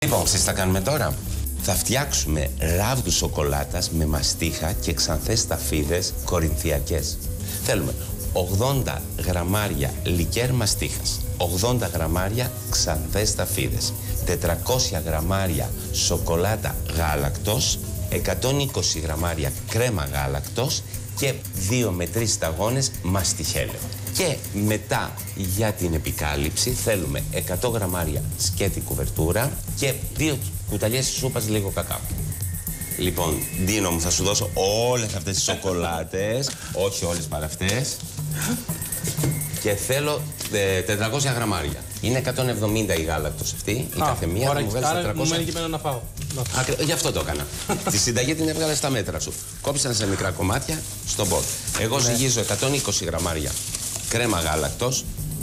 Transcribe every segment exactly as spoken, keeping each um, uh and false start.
Λοιπόν, ξέρεις τι θα κάνουμε τώρα. Θα φτιάξουμε ράβδου σοκολάτας με μαστίχα και ξανθές σταφίδες κορινθιακές. Θέλουμε ογδόντα γραμμάρια λικέρ μαστίχας, ογδόντα γραμμάρια ξανθές σταφίδες, τετρακόσια γραμμάρια σοκολάτα γάλακτος, εκατόν είκοσι γραμμάρια κρέμα γάλακτος και δύο με τρεις σταγόνες μαστιχέλαιο. Και μετά για την επικάλυψη θέλουμε εκατό γραμμάρια σκέτη κουβερτούρα και δύο κουταλιές σούπας λίγο κακάο. Λοιπόν, Ντίνο μου, θα σου δώσω όλες αυτές τις σοκολάτες, όχι όλες παρά αυτές. Και θέλω ε, τετρακόσια γραμμάρια. Είναι εκατόν εβδομήντα η γάλακτος αυτή, η κάθε μία. Άρα, μου βγάλεις άρα τετρακόσια... μου μένει και εμένα να φάω. Ακρι... Γι' αυτό το έκανα. Τη συνταγή την έβγαλε στα μέτρα σου. Κόψαν σε μικρά κομμάτια στον μπολ. Εγώ ζυγίζω εκατόν είκοσι γραμμάρια κρέμα γάλακτος.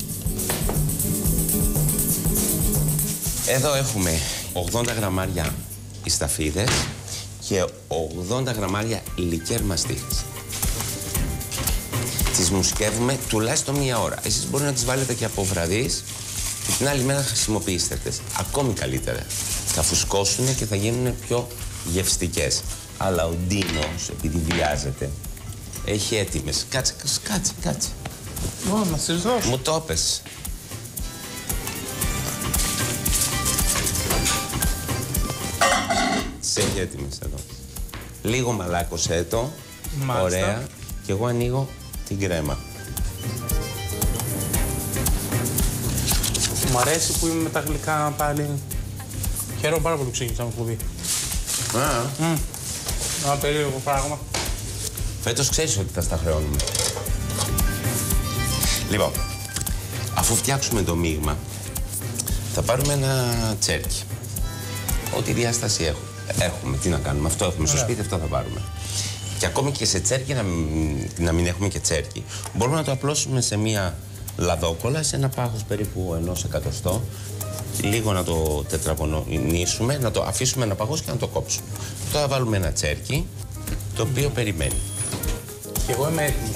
Εδώ έχουμε ογδόντα γραμμάρια ισταφίδες και ογδόντα γραμμάρια λικέρ μαστίχας. Τις μουσκεύουμε τουλάχιστον μία ώρα. Εσείς μπορείτε να τις βάλετε και από βραδείς και την άλλη μέρα να χρησιμοποιήσετε τις. Ακόμη καλύτερα. Θα φουσκώσουν και θα γίνουν πιο γευστικές. Αλλά ο Ντίνος, επειδή βιάζεται, έχει έτοιμες. Κάτσε, κάτσε, κάτσε. Ω, να σας δώσω. Μου το έπες. Σε έχει έτοιμες εδώ. Λίγο μαλάκωσέ το. Μάλιστα. Ωραία. Και εγώ ανοίγω την κρέμα. Μ' αρέσει που είμαι με τα γλυκά πάλι. Χαίρομαι πάρα πολύ που ξεκίνησα με κουβί. Α, Mm. Ένα περίεργο πράγμα. φέτος ξέρεις ότι θα στα χρεώνουμε. Λοιπόν, αφού φτιάξουμε το μείγμα, θα πάρουμε ένα τσέρκι. Ό,τι διάσταση έχουμε. Έχουμε, τι να κάνουμε. Αυτό έχουμε στο σπίτι, αυτό θα πάρουμε. Και ακόμη και σε τσέρκι, να μην, να μην έχουμε και τσέρκι, μπορούμε να το απλώσουμε σε μία λαδόκολλα, σε ένα πάχος περίπου ενός εκατοστό, λίγο να το τετραγωνίσουμε, να το αφήσουμε να παγώσει και να το κόψουμε. Τώρα βάλουμε ένα τσέρκι, το οποίο περιμένει. Και εγώ είμαι έτοιμος.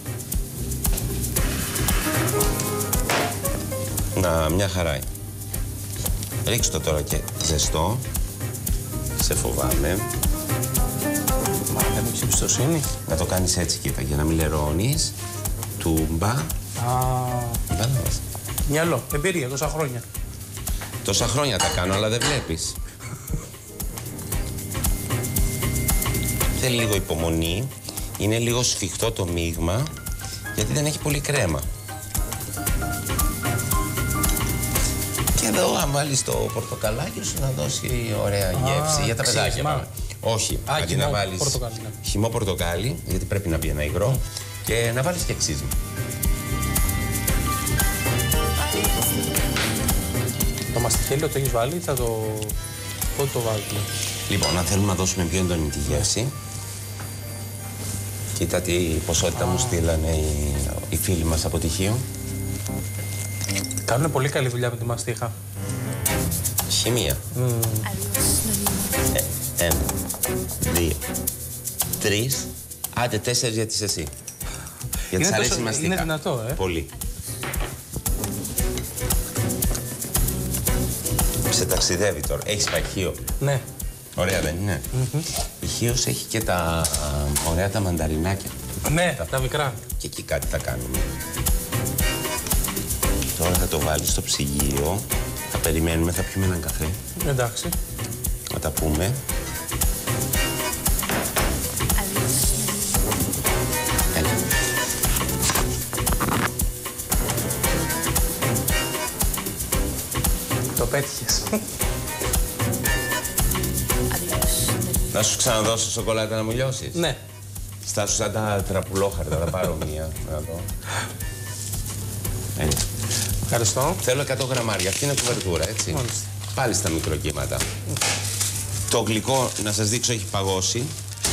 Να, μια χαρά. Ρίξτε το τώρα και ζεστό. Σε φοβάμαι. Μα δεν έχεις εμπιστοσύνη. Να το κάνεις έτσι, κοίτα, για να μην λερώνεις. Τούμπα. Α, Κατάλαβες. μυαλό, εμπειρία, τόσα χρόνια. Τόσα χρόνια τα κάνω, αλλά δεν βλέπεις. Θέλει λίγο υπομονή. Είναι λίγο σφιχτό το μείγμα, γιατί δεν έχει πολύ κρέμα. Και εδώ, αν βάλεις το πορτοκαλάκι σου, να δώσει ωραία γεύση. Για τα παιδάκια. ξύσμα. Πάμε. Όχι, Α, αντί χυμό να βάλεις πορτοκάλι, ναι. χυμό πορτοκάλι, γιατί πρέπει να μπει ένα υγρό, και να βάλεις και ξύσμα. Το μαστιχέλαιο το έχεις βάλει, θα το... πότε το βάζουμε. Λοιπόν, αν θέλουμε να δώσουμε πιο έντονη τη γεύση, κοίτα τι ποσότητα μου στείλανε οι, οι φίλοι μας από τυχείο. Κάνουν πολύ καλή δουλειά με τη μαστίχα. Χημεία. Mm. Ε, ένα, δύο, τρεις, άντε τέσσερις για τις εσύ. Γιατί σ' αρέσει η μαστίχα. Είναι δυνατό, ε. Πολύ. Σε ταξιδεύει τώρα. Έχεις πάει Χίο. Ναι. Ωραία δεν είναι. Mm-hmm. Η Χίος έχει και τα α, ωραία τα μανταρινάκια. Ναι, τα, τα μικρά. Και εκεί κάτι θα κάνουμε. Τώρα θα το βάλεις στο ψυγείο. Θα περιμένουμε, θα πιούμε έναν καφέ. Εντάξει. Να τα πούμε. Έλα. Το πέτυχες. Να σου ξαναδώσω σοκολάτα να μου λιώσεις. Ναι. Στάσου σαν τα τραπουλόχαρτα, θα πάρω μία. Να δω. Έλα. Ευχαριστώ. Θέλω εκατό γραμμάρια. Αυτή είναι κουβερτούρα, έτσι. Μάλιστα. Πάλι στα μικροκύματα. Το γλυκό, να σας δείξω, έχει παγώσει.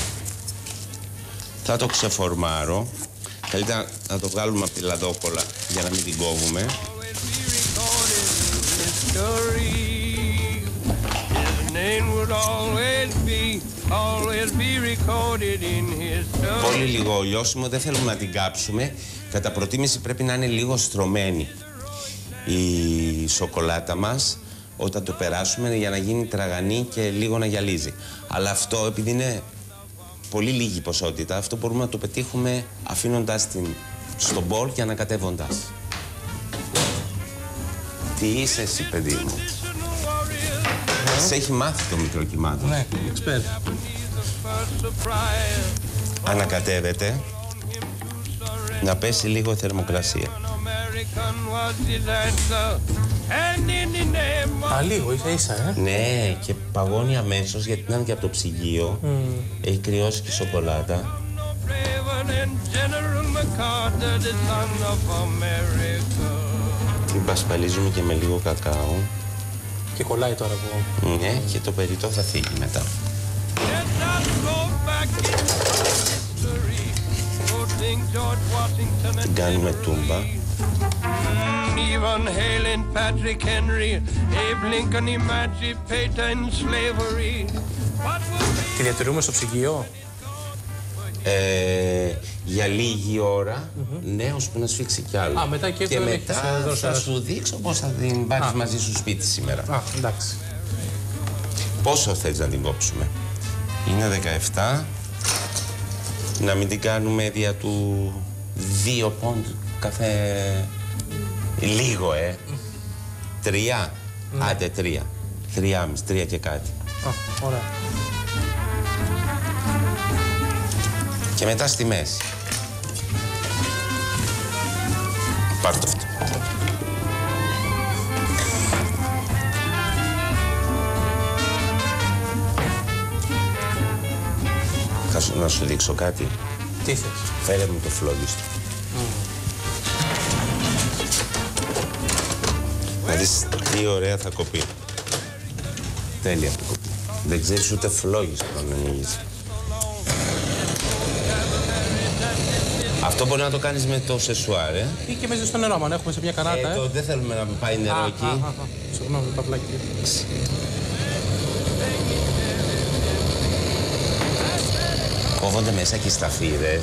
Θα το ξεφορμάρω. Καλύτερα να το βγάλουμε από τη λαδόκολλα για να μην την κόβουμε. Πολύ λίγο λιώσιμο, δεν θέλουμε να την κάψουμε. Κατά προτίμηση πρέπει να είναι λίγο στρωμένη η σοκολάτα μας, όταν το περάσουμε για να γίνει τραγανή και λίγο να γυαλίζει. Αλλά αυτό, επειδή είναι πολύ λίγη ποσότητα, αυτό μπορούμε να το πετύχουμε αφήνοντας την στο μπολ και ανακατεύοντας. Τι είσαι εσύ, παιδί μου? Ναι. Σε έχει μάθει το μικρό κυμάτο. Ναι, εξπέρ. Ανακατεύεται. Να πέσει λίγο η θερμοκρασία. Α, λίγο, ίσα ίσα, ε. Ναι, και παγώνει αμέσως γιατί είναι και από το ψυγείο. Mm. Έχει κρυώσει και η σοκολάτα. Την πασπαλίζουμε και με λίγο κακάο. Και κολλάει τώρα που... Ναι, και το περιττό θα φύγει μετά. Την κάνουμε τούμπα. Τη διατηρούμε στο ψυγείο. Ε, για λίγη ώρα, mm-hmm. ναι, ώσπου να σφίξει κι άλλο. Α, μετά και, και μετά θα, θα σου δείξω πώς θα την πάρεις μαζί σου σπίτι σήμερα. Α, εντάξει. Πόσο θέλεις να την κόψουμε? Είναι δεκαεπτά. Να μην την κάνουμε δια του δύο πόντ κάθε... Λίγο, ε. Mm. Τρία. Mm. Άντε, τρία. Τριάμιση, τρία και κάτι. Α, ωραία. Και μετά στη μέση. Πάρ' το αυτό. Θα σου, να σου δείξω κάτι. Τι θες? Φέρε μου το φλόγιστο. Mm. Να δεις τι ωραία θα κοπεί. Τέλεια θα κοπεί. Δεν ξέρεις ούτε φλόγιστο να ανοίγεις. Αυτό μπορεί να το κάνεις με το σεσουάρ, ε. Ή και μέσα στο νερό, αν έχουμε σε μια καράτα, ε. ε. Το, δεν θέλουμε να πάει νερό α, εκεί. Α, α, α. Συγγνώμη, παπλάκι. Κόβονται μέσα και οι σταφίδες.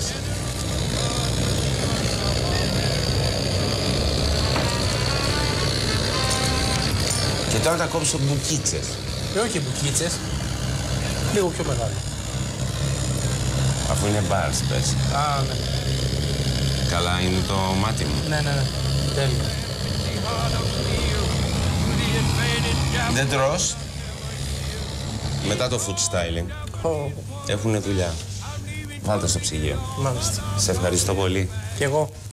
Και τώρα θα κόψω μπουκίτσες. Και όχι μπουκίτσες. Λίγο πιο μεγάλο. Αφού είναι μπάρς, πες. Α, ναι. Καλά είναι το μάτι μου. Ναι, ναι, ναι. Τέλεια. Δεν τρως. Μετά το food styling. Oh. Έχουνε δουλειά. Βάλτε στο ψυγείο. Μάλιστα. Σε ευχαριστώ πολύ. Κι εγώ.